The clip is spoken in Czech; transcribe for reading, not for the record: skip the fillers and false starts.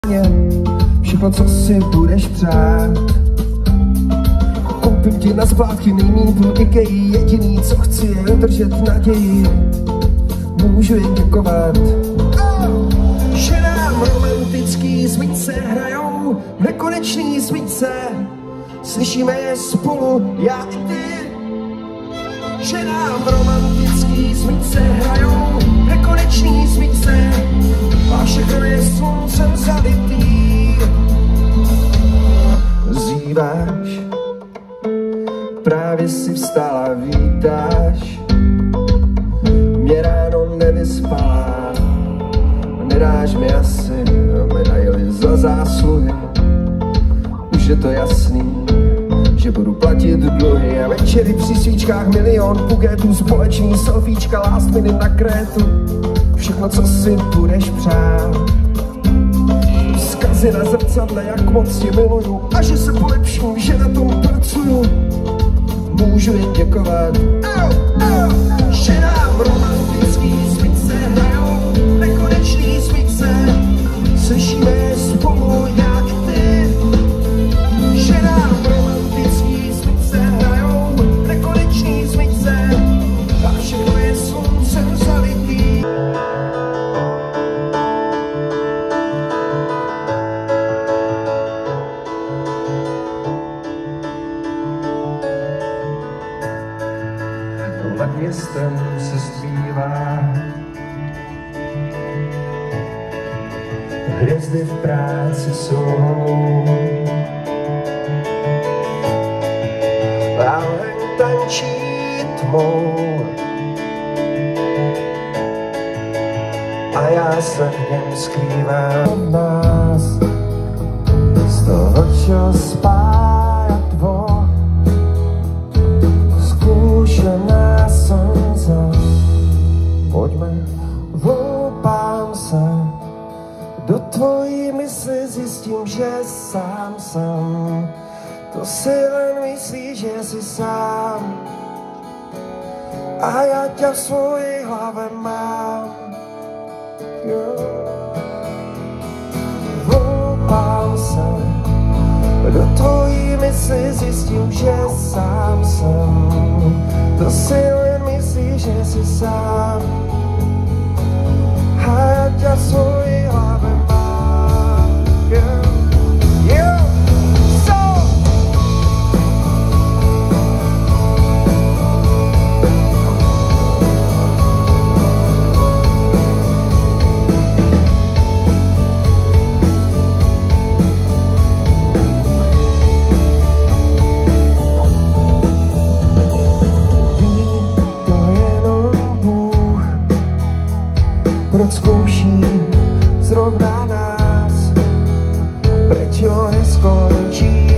Všechno, co si budeš přát. Koupím ti na splátky nejmíň půl Ikei. Jediný, co chci, je držet naději. Můžu jen děkovat, že nám romantický svíce hrajou nekonečný svíce. Slyšíme je spolu, já i ty. Že nám romantický svíce hrajou nekonečný svíce. A všechno je sluncem zalitý. Zýváš, právě si vstala, vítáš. Mě ráno nevyspala, nedáš mi asi medaili za zásluhy. Už je to jasný, že budu platit dluhy. A večery při svíčkách milion buketů, společný selfiečka, last minute na Krétu. Všechno, co si budeš přát. Vzkazy na zrcadle, jak moc tě miluju a že se polepším, že na tom pracuju. Můžu jen děkovat, že nám romantický svíce hrajou nekonečný svíce. Slyšíme je spolu, já i ty. Že nám romantický svíce hrajou nekonečný svíce. A všechno je sluncem zalitý. Nad městem se zpívá, hvězdy v práci jsou, a oheň tančí tmou, a já se v něm skrývám. Od nás z toho, čo spája dvor, zkoušená slunce. Pojďme, voupám se do tvojí mysli, zjistím, že sám jsem. To si len myslíš, že jsi sám, a já tě v svojí hlavě mám. Voupám se do tvojí mysli, zjistím, že sám jsem. To si len myslíš, že jsi sám, a já tě v svojí hlavě mám. Proč zkouší zrovna nás, preč ho neskončí?